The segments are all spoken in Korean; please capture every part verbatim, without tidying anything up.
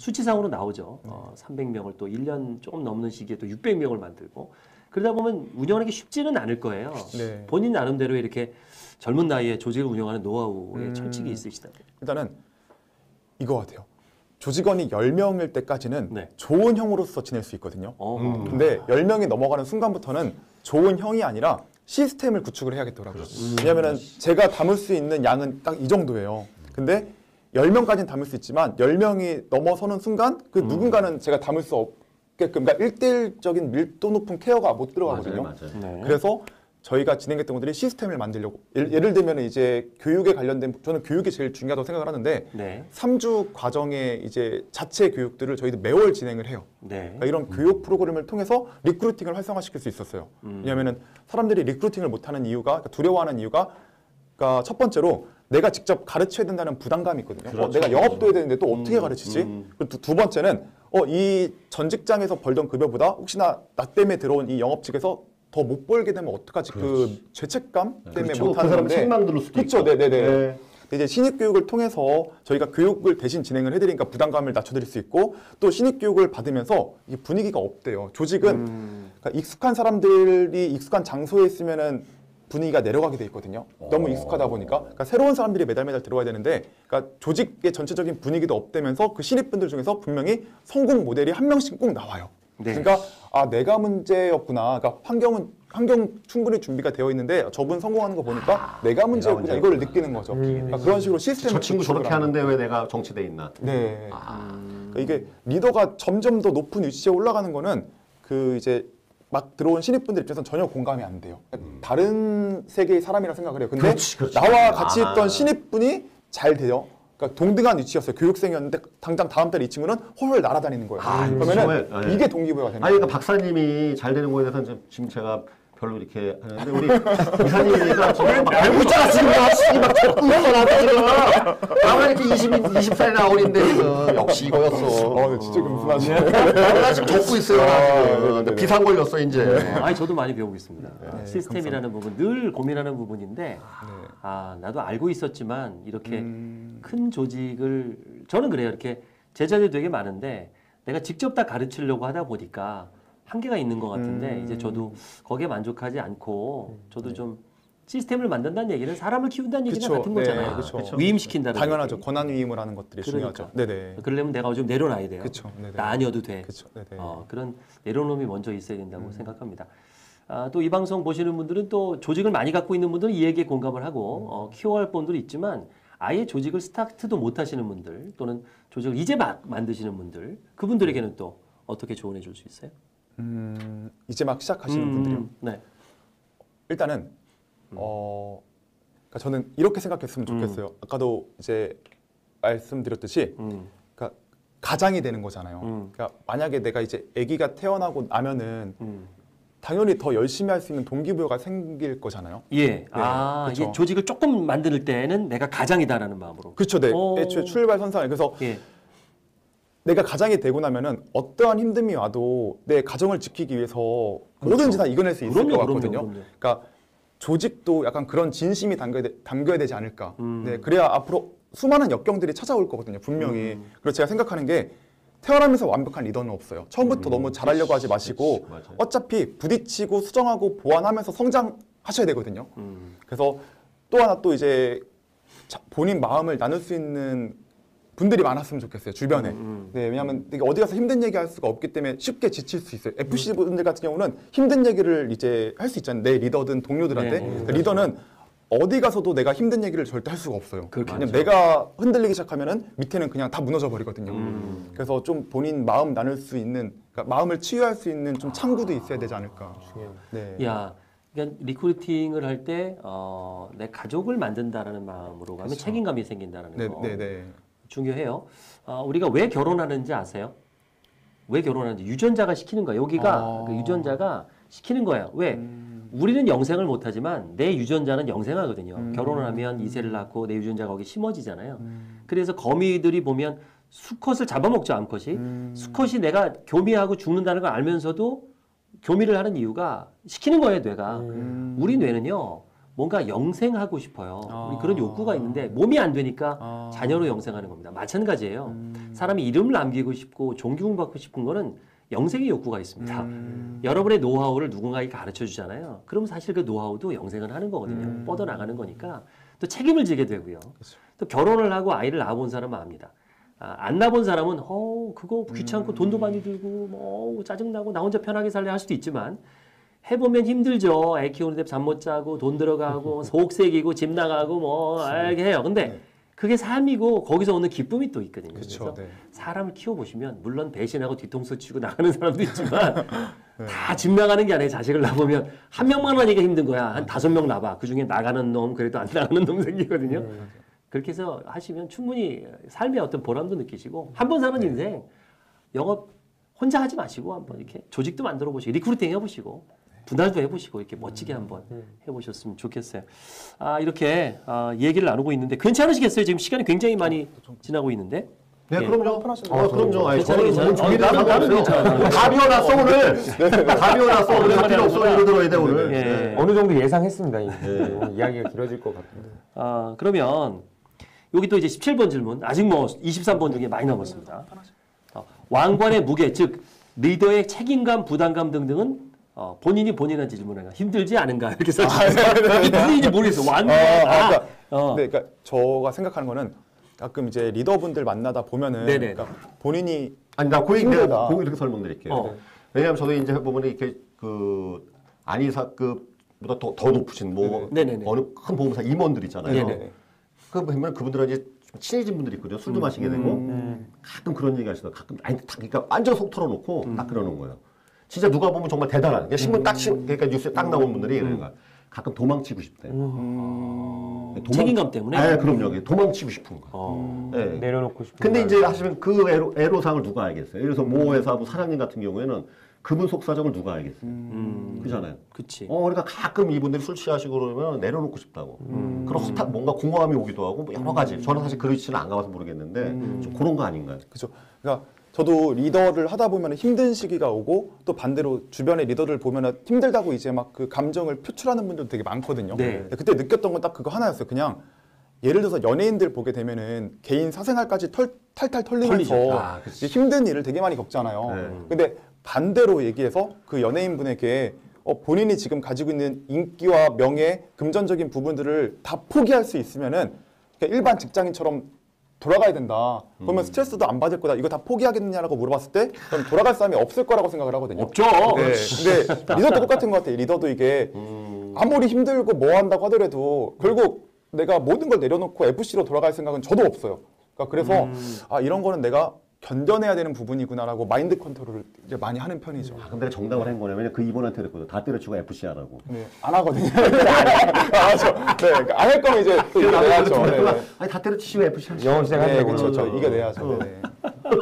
수치상으로 나오죠. 어, 삼백 명을 또 일 년 조금 넘는 시기에 또 육백 명을 만들고 그러다 보면 운영하는 게 쉽지는 않을 거예요. 네. 본인 나름대로 이렇게 젊은 나이에 조직을 운영하는 노하우에 음... 철칙이 있으시다면. 일단은 이거 같아요. 조직원이 열 명일 때까지는 네. 좋은 형으로서 지낼 수 있거든요. 음. 근데 열 명이 넘어가는 순간부터는 좋은 형이 아니라 시스템을 구축을 해야겠더라고요. 음. 왜냐면은 제가 담을 수 있는 양은 딱 이 정도예요. 근데 열 명까지는 담을 수 있지만 열 명이 넘어서는 순간 그 음. 누군가는 제가 담을 수 없게끔 그러니까 일대일적인 밀도 높은 케어가 못 들어가거든요. 맞아요, 맞아요. 네. 그래서 저희가 진행했던 것들이 시스템을 만들려고 예를, 예를 들면 이제 교육에 관련된 저는 교육이 제일 중요하다고 생각을 하는데 네. 삼 주 과정의 이제 자체 교육들을 저희도 매월 진행을 해요. 네. 그러니까 이런 음. 교육 프로그램을 통해서 리크루팅을 활성화시킬 수 있었어요. 음. 왜냐하면 사람들이 리크루팅을 못하는 이유가 그러니까 두려워하는 이유가 그러니까 첫 번째로 내가 직접 가르쳐야 된다는 부담감이 있거든요. 그렇죠. 어, 내가 영업도 해야 되는데 또 어떻게 음. 가르치지? 음. 그리고 두, 두 번째는 어, 이 전 직장에서 벌던 급여보다 혹시나 나 때문에 들어온 이 영업 측에서 더 못 벌게 되면 어떡하지? 그렇지. 그 죄책감 때문에 그렇죠. 못 하는 건데. 책망 들을 수도 그렇죠. 있고. 네네네. 네. 이제 신입 교육을 통해서 저희가 교육을 대신 진행을 해드리니까 부담감을 낮춰드릴 수 있고 또 신입 교육을 받으면서 이 분위기가 없대요. 조직은 음. 그러니까 익숙한 사람들이 익숙한 장소에 있으면은 분위기가 내려가게 돼 있거든요. 너무 익숙하다 보니까 그러니까 새로운 사람들이 매달 매달 들어와야 되는데 그러니까 조직의 전체적인 분위기도 업되면서 그 신입분들 중에서 분명히 성공 모델이 한 명씩 꼭 나와요. 네. 그러니까 아 내가 문제였구나. 그러니까 환경은 환경 충분히 준비가 되어 있는데 저분 성공하는 거 보니까 아, 내가 문제였구나. 이걸 느끼는 거죠. 음. 그러니까 그런 식으로 시스템을 저 친구 저렇게 하는데 왜 내가 정치돼 있나? 네. 아. 그러니까 이게 리더가 점점 더 높은 위치에 올라가는 거는 그 이제 막 들어온 신입분들 입장에서는 전혀 공감이 안 돼요. 음. 다른 세계의 사람이라 생각을 해요. 근데 그렇지, 그렇지. 나와 같이 아. 있던 신입분이 잘 돼요. 그러니까 동등한 위치였어요. 교육생이었는데 당장 다음 달에 이 친구는 홀홀 날아다니는 거예요. 아, 그러면은 정말, 네. 이게 동기부여가 되는 거예요. 아니, 그러니까 박사님이 잘 되는 거에 대해서는 지금 제가 별로 이렇게 하는데 우리 이사님이니까 지금 막 알고 있잖아 지금 막 듣고 있어 나한테 지금 나만 이렇게 이십, 이십 살이나 어린데 지금 역시 이거였어. 어, 진짜 금순하시네. 나 지금 적고 있어요. 나 지금 비상 걸렸어 이제. 네. 아니 저도 많이 배우고 있습니다. 네, 시스템이라는 감사합니다. 부분 늘 고민하는 부분인데 네. 아 나도 알고 있었지만 이렇게 음... 큰 조직을 저는 그래요. 이렇게 제자들 되게 많은데 내가 직접 다 가르치려고 하다 보니까 한계가 있는 것 같은데 음... 이제 저도 거기에 만족하지 않고 저도 네. 좀 시스템을 만든다는 얘기는 사람을 키운다는 얘기랑 그쵸, 같은 네, 거잖아요. 그쵸. 위임시킨다는 당연하죠. 얘기. 권한 위임을 하는 것들이 그러니까. 중요하죠. 네네. 그러려면 내가 좀 내려놔야 돼요. 그쵸, 나 아니어도 돼. 그쵸, 어, 그런 내려놓음이 먼저 있어야 된다고 음. 생각합니다. 아, 또 이 방송 보시는 분들은 또 조직을 많이 갖고 있는 분들은 이 얘기에 공감을 하고 어, 키워야 할 분들이 있지만 아예 조직을 스타트도 못 하시는 분들 또는 조직을 이제 막 만드시는 분들 그분들에게는 또 어떻게 조언해 줄 수 있어요? 음, 이제 막 시작하시는 음, 분들이요? 네. 일단은 음. 어, 그러니까 저는 이렇게 생각했으면 좋겠어요. 음. 아까도 이제 말씀드렸듯이 음. 그러니까 가장이 되는 거잖아요. 음. 그러니까 만약에 내가 이제 아기가 태어나고 나면은 음. 당연히 더 열심히 할 수 있는 동기부여가 생길 거잖아요. 예. 네, 아, 그렇죠. 이게 조직을 조금 만들 때는 내가 가장이다라는 마음으로. 그렇죠. 네. 오. 애초에 출발선상. 그래서 예. 내가 가장이 되고 나면은 어떠한 힘듦이 와도 내 가정을 지키기 위해서 그렇죠. 뭐든지 다 이겨낼 수 있을 그럼요, 것 같거든요. 그럼요, 그럼요. 그러니까 조직도 약간 그런 진심이 담겨야, 되, 담겨야 되지 않을까. 음. 네, 그래야 앞으로 수많은 역경들이 찾아올 거거든요. 분명히. 음. 그래서 제가 생각하는 게 태어나면서 완벽한 리더는 없어요. 처음부터 음. 너무 잘하려고 하지 마시고 그치, 어차피 부딪히고 수정하고 보완하면서 성장하셔야 되거든요. 음. 그래서 또 하나 또 이제 본인 마음을 나눌 수 있는 분들이 많았으면 좋겠어요. 주변에. 음, 음. 네, 왜냐하면 어디 가서 힘든 얘기 할 수가 없기 때문에 쉽게 지칠 수 있어요. 에프씨 분들 같은 경우는 힘든 얘기를 이제 할 수 있잖아요. 내 리더든 동료들한테. 네, 그러니까 리더는 어디 가서도 내가 힘든 얘기를 절대 할 수가 없어요. 그냥 내가 흔들리기 시작하면은 밑에는 그냥 다 무너져 버리거든요. 음. 그래서 좀 본인 마음 나눌 수 있는, 그러니까 마음을 치유할 수 있는 좀 창구도 있어야 되지 않을까. 네. 야, 그러니까 리크루팅을 할 때 어, 내 가족을 만든다라는 마음으로 가면 그렇죠. 책임감이 생긴다는 네, 거 네, 네. 중요해요. 어, 우리가 왜 결혼하는지 아세요? 왜 결혼하는지 유전자가 시키는 거예요. 여기가 아. 그 유전자가 시키는 거예요. 왜? 음. 우리는 영생을 못하지만 내 유전자는 영생하거든요. 음. 결혼을 하면 이세를 낳고 내 유전자가 거기 심어지잖아요. 음. 그래서 거미들이 보면 수컷을 잡아먹죠, 암컷이. 음. 수컷이 내가 교미하고 죽는다는 걸 알면서도 교미를 하는 이유가 시키는 거예요, 뇌가. 음. 우리 뇌는요. 뭔가 영생하고 싶어요. 아. 우리 그런 욕구가 있는데 몸이 안 되니까 아. 자녀로 영생하는 겁니다. 마찬가지예요. 음. 사람이 이름을 남기고 싶고 존경받고 싶은 거는 영생의 욕구가 있습니다. 음. 여러분의 노하우를 누군가에게 가르쳐 주잖아요. 그럼 사실 그 노하우도 영생을 하는 거거든요. 음. 뻗어나가는 거니까 또 책임을 지게 되고요. 그렇죠. 또 결혼을 하고 아이를 낳아본 사람은 압니다. 아, 안 낳아본 사람은 어 그거 귀찮고 음. 돈도 많이 들고 뭐 짜증나고 나 혼자 편하게 살래 할 수도 있지만 해보면 힘들죠. 애 키우는데 잠 못 자고 돈 들어가고 속색이고 집 나가고 뭐 이렇게 해요. 근데 네. 그게 삶이고 거기서 오는 기쁨이 또 있거든요. 그쵸, 그래서 네. 사람을 키워보시면 물론 배신하고 뒤통수 치고 나가는 사람도 있지만 다 집 나가는 게 아니에요. 자식을 낳으면 한 명만 하니까 힘든 거야. 한 다섯 명 낳아. 그중에 나가는 놈 그래도 안 나가는 놈 생기거든요. 그렇게 해서 하시면 충분히 삶의 어떤 보람도 느끼시고 한 번 사는 인생 영업 혼자 하지 마시고 한번 이렇게 조직도 만들어 보시고 리크루팅 해보시고 분할도 해보시고 이렇게 멋지게 한번 해보셨으면 좋겠어요. 아 이렇게 아, 얘기를 나누고 있는데 괜찮으시겠어요? 지금 시간이 굉장히 많이 지나고 있는데. 네, 예. 그럼요. 편하시죠. 어, 그럼요. 아니, 괜찮아요, 저는 괜찮아요. 준비를 어, 다 나는 하고 괜찮아요. 있어요. 다 비워놨어, 오늘. 다 비워놨어. 오늘 다 필요 없어. 이러 들어야 돼, 오늘. 예. 네. 어느 정도 예상했습니다. 이미. 오늘 이야기가 길어질 것 같은데. 아 그러면 여기 또 이제 십칠 번 질문 아직 뭐 이십삼 번 중에 많이 남았습니다. 어, 왕관의 무게 즉 리더의 책임감, 부담감 등등은 어, 본인이 본인한테 질문하는 힘들지 않은가 이렇게 써주세요. 이게 무슨 얘기인지 모르겠어. 왕관. 아, 아, 아, 그러니까, 어. 네, 그러니까 저가 생각하는 거는 가끔 이제 리더분들 만나다 보면은 네네. 그러니까 본인이 아니, 나 고객, 힘들다. 내가 고객 이렇게 설명드릴게요. 어. 왜냐하면 저도 이제 해보면 이렇게 그 안이사급보다 더, 더 높으신 뭐 네네네. 어느 큰 보험사 임원들 있잖아요. 네네. 그 보면 그분들은 이제 좀 친해진 분들이 있거든요. 술도 마시게 되고 가끔 그런 얘기 하시더라고요. 가끔 아니 딱 그러니까 완전 속 털어놓고 딱 그러는 거예요. 진짜 누가 보면 정말 대단한 그러니까 신문 딱 신, 그러니까 뉴스에 딱 나온 분들이 그러니까 가끔 도망치고 싶대요. 도망- 책임감 때문에? 네, 그럼요. 도망치고 싶은 거예요. 어. 네. 내려놓고 싶은. 근데 말. 이제 하시면 그 애로, 애로사항을 누가 알겠어요? 예를 들어서 모 회사 뭐 사장님 같은 경우에는 그분 속사정을 누가 알겠어요? 음. 그잖아요. 그치. 어, 그러니까 가끔 이분들이 술 취하시고 그러면 내려놓고 싶다고. 그런 허탈, 뭔가 공허함이 오기도 하고 뭐 여러 가지. 저는 사실 그렇지는 안 가봐서 모르겠는데 좀 그런 거 아닌가요? 그죠. 그러니까 저도 리더를 하다 보면 힘든 시기가 오고 또 반대로 주변의 리더를 보면 힘들다고 이제 막 그 감정을 표출하는 분들도 되게 많거든요. 네. 근데 그때 느꼈던 건 딱 그거 하나였어요. 그냥 예를 들어서 연예인들 보게 되면은 개인 사생활까지 털, 탈탈 털리면서 털리죠. 아, 그치. 이제 힘든 일을 되게 많이 겪잖아요. 네. 근데 반대로 얘기해서 그 연예인분에게 어, 본인이 지금 가지고 있는 인기와 명예, 금전적인 부분들을 다 포기할 수 있으면은 그냥 일반 직장인처럼 돌아가야 된다. 그러면 스트레스도 안 받을 거다. 이거 다 포기하겠느냐라고 물어봤을 때 그럼 돌아갈 사람이 없을 거라고 생각을 하거든요. 없죠. 네. 근데 리더도 똑같은 것 같아요. 리더도 이게 아무리 힘들고 뭐 한다고 하더라도 결국 내가 모든 걸 내려놓고 에프씨로 돌아갈 생각은 저도 없어요. 그러니까 그래서 아 이런 거는 내가 견뎌내야 되는 부분이구나라고 마인드 컨트롤을 이제 많이 하는 편이죠. 아, 근데 정답을 한 거네. 왜냐면 그 이분한테 그랬거든. 다 때려치고 에프씨 하라고. 네, 안 하거든요. 안 하죠. 네, 그러니까 안 할 거면 이제 또 이겨내야죠. 네, 네. 아니 다 때려치시고 에프씨 하시죠. 영업 네, 시작하려고. 그렇죠. 저 이겨내야죠. 네, 네.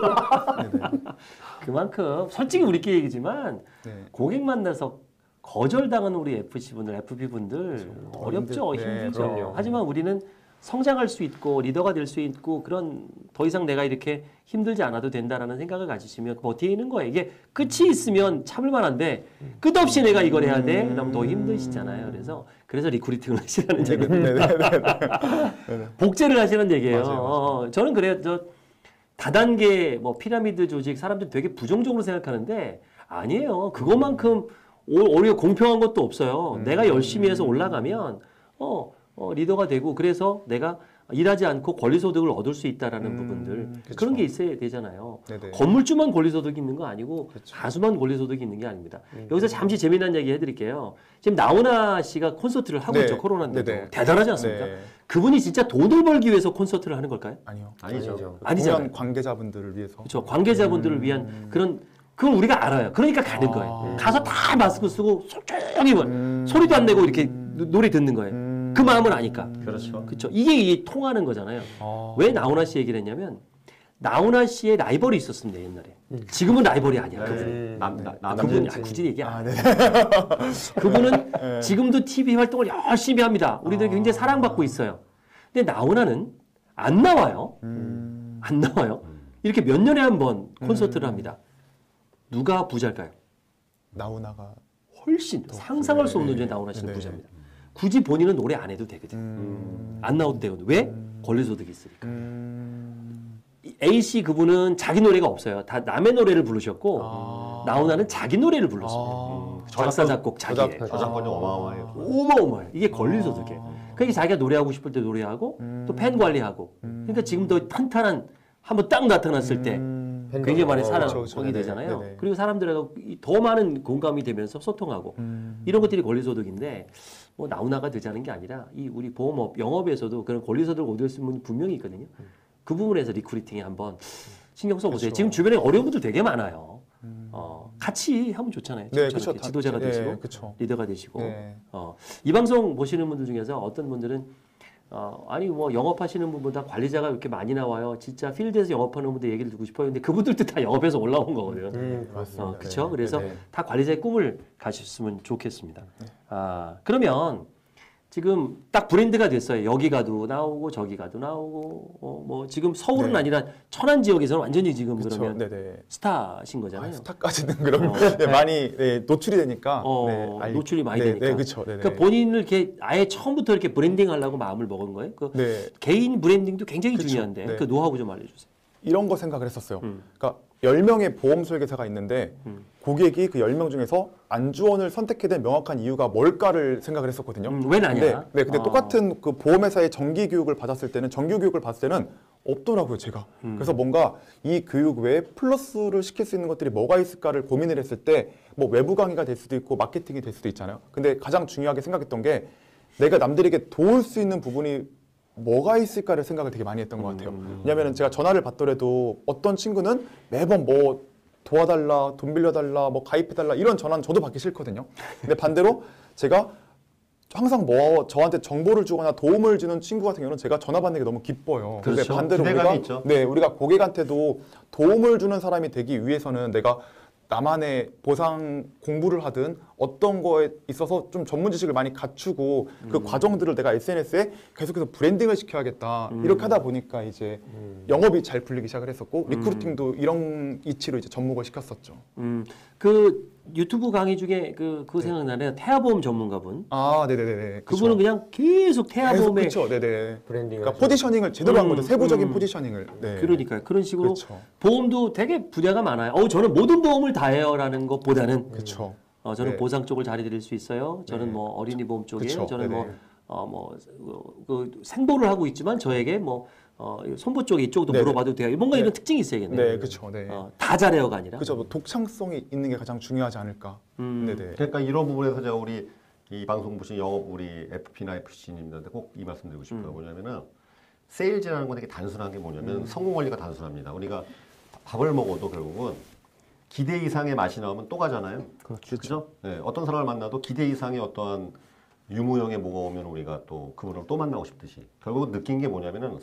그만큼 솔직히 우리끼리 얘기지만 네. 고객 만나서 거절당하는 우리 에프씨 분들, 에프비 분들 어렵죠, 힘들- 네, 힘들죠. 그럼요. 하지만 우리는 성장할 수 있고 리더가 될 수 있고 그런 더 이상 내가 이렇게 힘들지 않아도 된다라는 생각을 가지시면 버티는 거예요. 이게 끝이 있으면 참을 만한데 끝없이 내가 이걸 해야 돼, 그럼 더 힘드시잖아요. 그래서 그래서 리크루팅을 하시라는 네, 얘기예요. 네, 네, 네, 네. 복제를 하시는 얘기예요. 맞아요, 맞아요. 어, 저는 그래요. 저 다단계 뭐 피라미드 조직 사람들 되게 부정적으로 생각하는데 아니에요. 그것만큼 오- 오히려 공평한 것도 없어요. 음. 내가 열심히 해서 올라가면 어, 어, 리더가 되고 그래서 내가 일하지 않고 권리소득을 얻을 수 있다라는 음, 부분들 그쵸. 그런 게 있어야 되잖아요. 네네. 건물주만 권리소득이 있는 거 아니고 그쵸. 다수만 권리소득이 있는 게 아닙니다. 여기서 잠시 재미난 얘기 해드릴게요. 지금 나훈아 씨가 콘서트를 하고 네. 있죠. 코로나인데도 네네. 대단하지 않습니까? 네. 그분이 진짜 돈을 벌기 위해서 콘서트를 하는 걸까요? 아니요. 아니죠. 아니잖아요. 공연 관계자분들을 위해서. 그렇죠. 관계자분들을 위한 그런 그걸 우리가 알아요. 그러니까 가는 거예요. 가서 다 마스크 쓰고 솔직히 뭐 소리도 안 내고 이렇게 노- 노래 듣는 거예요. 그 마음을 아니까. 그렇죠. 그렇죠. 이게, 이게 통하는 거잖아요. 아. 왜 나훈아 씨 얘기를 했냐면 나훈아 씨의 라이벌이 있었습니다 옛날에. 지금은 라이벌이 아니야. 그분. 네. 남, 나, 남, 그분 남자- 아, 굳이 얘기 안 아, 해. 네. 그분은 지금도 티비 활동을 열심히 합니다. 우리들이 굉장히 사랑받고 있어요. 근데 나훈아는 안 나와요. 음. 안 나와요. 이렇게 몇 년에 한 번 콘서트를 합니다. 누가 부자일까요? 나훈아가 훨씬 상상할 수 없는 네. 존재 나훈아 씨는 네. 부자입니다. 굳이 본인은 노래 안 해도 되거든. 음. 안 나와도 되거든. 왜? 권리소득이 있으니까. 음. A 씨 그분은 자기 노래가 없어요. 다 남의 노래를 부르셨고 아. 나훈아는 자기 노래를 불렀습니다. 아. 작사 작곡 자기의. 저작, 저작권이 어마어마해요. 어마어마해. 이게 권리소득이에요. 그러니까 자기가 노래하고 싶을 때 노래하고 음. 또 팬 관리하고. 그러니까 지금도 탄탄한 한번 딱 나타났을 때 음. 굉장히 많이 사랑하게 그렇죠, 그렇죠. 되잖아요. 네네. 그리고 사람들하고 이- 더 많은 공감이 되면서 소통하고 음. 이런 것들이 권리소득인데 뭐 나훈아가 되자는 게 아니라 이 우리 보험업 영업에서도 그런 권리소득을 얻을 수 있는 분이 분명히 있거든요. 그 부분에서 리크루팅에 한번 신경 써보세요. 그렇죠. 지금 주변에 어려운 분들 되게 많아요. 어, 같이 하면 좋잖아요. 네, 지금처럼 그렇죠. 이렇게 지도자가 다- 되시고 네, 그렇죠. 리더가 되시고 네. 어, 이 방송 보시는 분들 중에서 어떤 분들은 어, 아니 뭐 영업하시는 분보다 관리자가 이렇게 많이 나와요. 진짜 필드에서 영업하는 분들 얘기를 듣고 싶어요. 근데 그분들도 다 영업에서 올라온 거거든요. 음, 어, 그렇죠. 네, 그래서 네, 네. 다 관리자의 꿈을 가셨으면 좋겠습니다. 아 그러면 지금 딱 브랜드가 됐어요. 여기 가도 나오고 저기 가도 나오고 어, 뭐 지금 서울은 네. 아니라 천안 지역에서는 완전히 지금 그쵸. 그러면 네네. 스타신 거잖아요. 아, 스타까지는 그럼 어. 네, 많이 네, 노출이 되니까 어, 네, 알리- 노출이 많이 네, 되니까. 네, 그렇죠. 네, 네. 그러니까 본인을 이렇게 아예 처음부터 이렇게 브랜딩 하려고 마음을 먹은 거예요. 그 네, 개인 브랜딩도 굉장히 그쵸. 중요한데 네. 그 노하우 좀 알려주세요. 이런 거 생각을 했었어요. 음. 그러니까 열 명의 보험 설계사가 있는데 음. 고객이 그 열 명 중에서 안주원을 선택해야 될 명확한 이유가 뭘까를 생각을 했었거든요. 음, 왜 나냐? 네, 네, 근데 아. 똑같은 그 보험회사의 정기 교육을 받았을 때는 정규 교육을 받을 때는 없더라고요, 제가. 음. 그래서 뭔가 이 교육 외에 플러스를 시킬 수 있는 것들이 뭐가 있을까를 고민을 했을 때 뭐 외부 강의가 될 수도 있고 마케팅이 될 수도 있잖아요. 근데 가장 중요하게 생각했던 게 내가 남들에게 도울 수 있는 부분이 뭐가 있을까를 생각을 되게 많이 했던 것 같아요. 음. 왜냐하면 제가 전화를 받더라도 어떤 친구는 매번 뭐 도와달라, 돈 빌려달라, 뭐 가입해달라 이런 전화는 저도 받기 싫거든요. 근데 반대로 제가 항상 뭐 저한테 정보를 주거나 도움을 주는 친구 같은 경우는 제가 전화 받는 게 너무 기뻐요. 근데 그렇죠. 반대로 기대감이 우리가 있죠. 네 우리가 고객한테도 도움을 주는 사람이 되기 위해서는 내가 나만의 보상 공부를 하든 어떤 거에 있어서 좀 전문 지식을 많이 갖추고 그 음. 과정들을 내가 에스엔에스에 계속해서 브랜딩을 시켜야겠다. 이렇게 하다 보니까 이제 영업이 잘 풀리기 시작을 했었고 리크루팅도 이런 이치로 이제 접목을 시켰었죠. 음, 그 유튜브 강의 중에 그 그거 생각나네요. 태아보험 전문가분. 아, 네네네. 그분은 그냥 계속 태아보험에 그렇죠, 네네. 브랜딩을 그러니까 포지셔닝을 제대로 한 거죠. 음, 세부적인 음. 포지셔닝을. 네. 그러니까요. 그런 식으로 그렇죠. 보험도 되게 분야가 많아요. 어, 저는 모든 보험을 다 해요라는 것보다는 그렇죠. 어, 저는 네. 보상 쪽을 잘해드릴 수 있어요. 저는 네. 뭐 어린이 보험 쪽이에요. 그쵸. 저는 뭐, 네네. 어, 뭐, 어, 그 생보를 하고 있지만 저에게 뭐, 어, 손보 쪽에 이쪽도 네네. 물어봐도 돼요. 뭔가 네. 이런 특징이 있어야겠네요. 네, 그렇죠. 네. 어, 다 잘해요가 아니라. 그죠. 뭐 독창성이 있는 게 가장 중요하지 않을까. 음. 네네. 그러니까 이런 부분에서 제가 우리 이 방송 보신 영업 우리 에프피나 에프씨님들한테 꼭 이 말씀 드리고 싶어요. 음. 뭐냐면은 세일즈라는 건 되게 단순한 게 뭐냐면 음. 성공 원리가 단순합니다. 우리가 밥을 먹어도 결국은 기대 이상의 맛이 나오면 또 가잖아요. 그렇죠. 그죠? 네, 어떤 사람을 만나도 기대 이상의 어떠한 유무형의 뭐가 오면 우리가 또 그분을 또 만나고 싶듯이 결국은 느낀 게 뭐냐면은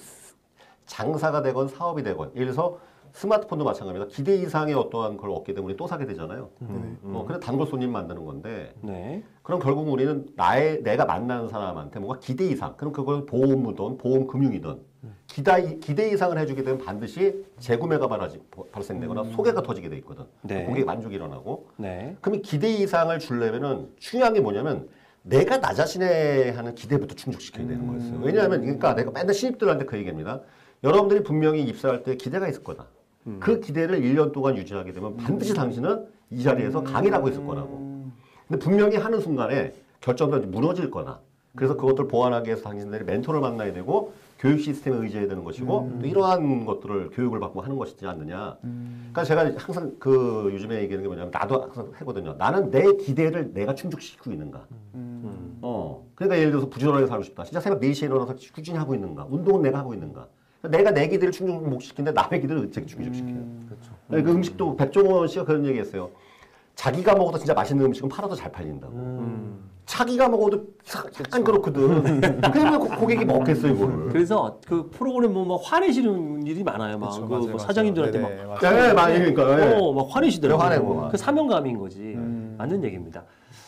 장사가 되건 사업이 되건 예를 들어서 스마트폰도 마찬가지입니다. 기대 이상의 어떠한 걸 얻게 되면 우리 또 사게 되잖아요. 음, 음. 어, 그래 단골 손님 만드는 건데 네. 그럼 결국 우리는 나의 내가 만나는 사람한테 뭔가 기대 이상 그럼 그걸 보험이든 보험 금융이든 기다, 기대 이상을 해주게 되면 반드시 재구매가 발하지, 발생되거나 소개가 터지게 돼 있거든. 네. 고객 만족이 일어나고 네. 그러면 기대 이상을 주려면은 중요한 게 뭐냐면 내가 나 자신에 하는 기대부터 충족시켜야 되는 거였어요. 왜냐하면 그러니까 내가 맨날 신입들한테 그 얘기합니다. 여러분들이 분명히 입사할 때 기대가 있을 거다. 그 기대를 일 년 동안 유지하게 되면 반드시 당신은 이 자리에서 강의를 하고 있을 거라고. 근데 분명히 하는 순간에 결정도 무너질 거나 그래서 그것들 보완하기 위해서 당신들이 멘토를 만나야 되고 교육 시스템에 의지해야 되는 것이고 음. 또 이러한 것들을 교육을 받고 하는 것이지 않느냐. 음. 그러니까 제가 항상 그 요즘에 얘기하는 게 뭐냐면 나도 항상 하거든요. 나는 내 기대를 내가 충족시키고 있는가. 음. 어. 그러니까 예를 들어서 부지런하게 살고 싶다. 진짜 새벽 네 시에 일어나서 꾸준히 하고 있는가. 운동은 내가 하고 있는가. 내가 내 기대를 충족시키는데 남의 기대를 어떻게 충족시켜요. 그렇죠. 그 음식도 백종원 씨가 그런 얘기했어요. 자기가 먹어도 진짜 맛있는 음식은 팔아도 잘 팔린다고. 음. 자기가 먹어도 약간 그렇거든. 그러면 고객이 먹겠어요, 이거를. 그래서 그 프로그램 보면 막 화내시는 일이 많아요. 막, 그쵸, 그 맞아요, 뭐 맞아요. 사장님들한테 네네, 막. 맞아요. 네, 많이 그러니까. 네. 어, 막 화내시더라고요. 네, 화내고 막. 그 사명감인 거지. 음. 맞는 얘기입니다.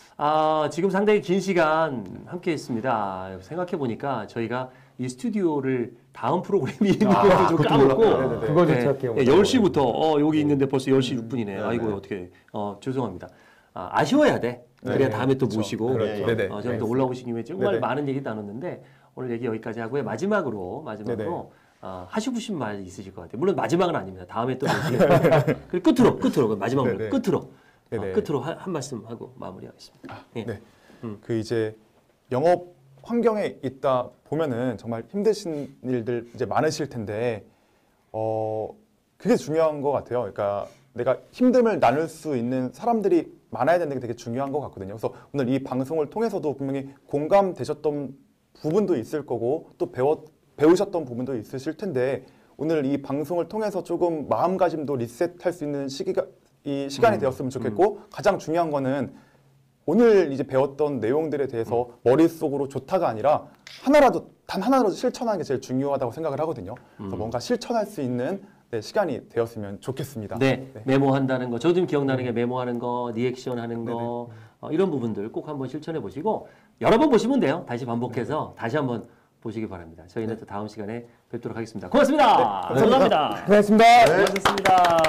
아, 지금 상당히 긴 시간 함께 했습니다. 생각해 보니까 저희가 이 스튜디오를 다음 프로그램이 있는 아, 것도 좀 그것도 까먹고 몰랐다. 그거 좀 네, 체크해 네, 열 시부터 어, 여기 있는데 벌써 열 시 육 분이네. 네, 아이고 네. 어떻게 어, 죄송합니다. 아, 아쉬워야 돼. 그래야 네, 다음에 또 그렇죠. 모시고 그렇죠. 네네. 어, 저는 또 올라오신 김에 정말 네네. 많은 얘기 나눴는데 오늘 얘기 여기까지 하고요. 마지막으로 마지막으로 네네. 어, 하시고 싶은 말 있으실 것 같아요. 물론 마지막은 아닙니다. 다음에 또 모시겠습니다. 그리고 끝으로 끝으로 마지막으로 네네. 끝으로 어, 네네. 끝으로 한, 한 말씀 하고 마무리하겠습니다. 예. 네. 음. 그 이제 영업 환경에 있다 보면은 정말 힘드신 일들 이제 많으실 텐데 어 그게 중요한 것 같아요. 그러니까 내가 힘듦을 나눌 수 있는 사람들이 많아야 되는 게 되게 중요한 것 같거든요. 그래서 오늘 이 방송을 통해서도 분명히 공감되셨던 부분도 있을 거고 또 배워 배우셨던 부분도 있으실 텐데 오늘 이 방송을 통해서 조금 마음가짐도 리셋할 수 있는 시기가 이 시간이 음. 되었으면 좋겠고 가장 중요한 거는 오늘 이제 배웠던 내용들에 대해서 머릿속으로 좋다가 아니라 하나라도 단 하나라도 실천하는 게 제일 중요하다고 생각을 하거든요. 그래서 음. 뭔가 실천할 수 있는 네, 시간이 되었으면 좋겠습니다. 네, 네. 메모한다는 거. 저도 좀 기억나는 게 메모하는 거, 리액션 하는 거 어, 이런 부분들 꼭 한번 실천해 보시고 여러 번 보시면 돼요. 다시 반복해서 다시 한번 보시기 바랍니다. 저희는 또 다음 시간에 뵙도록 하겠습니다. 고맙습니다. 감사합니다. 고맙습니다. 고맙습니다.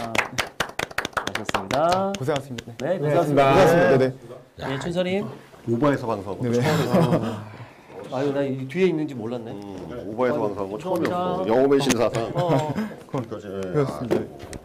고맙습니다. 고생하셨습니다. 네, 고생하셨습니다. 고생하셨습니다. 네. 네, 춘선님. 오버에서 방송하고 네네. 아유, 나 이 뒤에 있는지 몰랐네. 음, 오버에서 방송하고 감사합니다. 처음이었어. 영업의 신사상. 어. 그렇지. 그렇습니다.